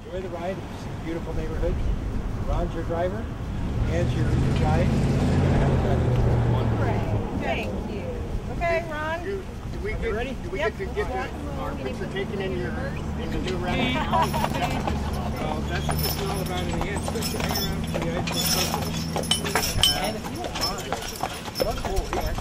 enjoy the ride. It's a beautiful neighborhood. Ron's your driver. Ann's your guide. Great. Thank you. Okay, Ron. Do we get to get our picture taken in the new ride? Well, that's what this is all about in the end. So hang around for the edge of the circle. And if you want that's cool.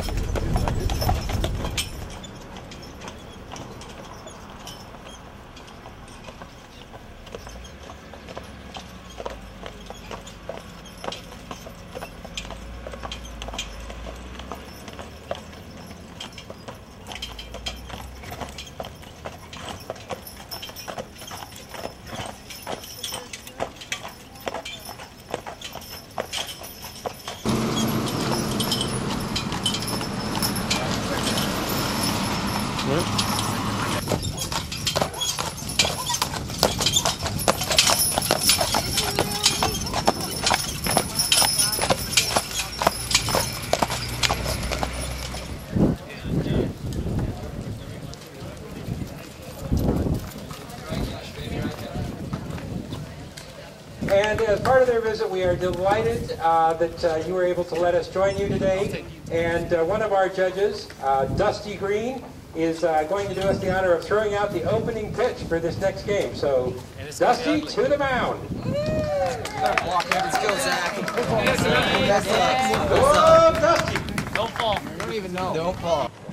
And as part of their visit, we are delighted that you were able to let us join you today. And one of our judges, Dusty Green, is going to do us the honor of throwing out the opening pitch for this next game. So, Dusty, to the mound. Let's go, Zach. Go, Dusty. Don't fall. I don't even know. Don't fall.